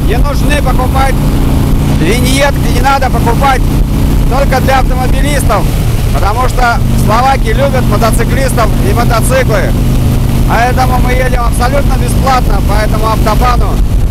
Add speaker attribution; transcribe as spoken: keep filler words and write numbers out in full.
Speaker 1: не нужны покупать виньетки, не надо покупать только для автомобилистов, потому что словаки любят мотоциклистов и мотоциклы. Поэтому мы едем абсолютно бесплатно по этому автобану.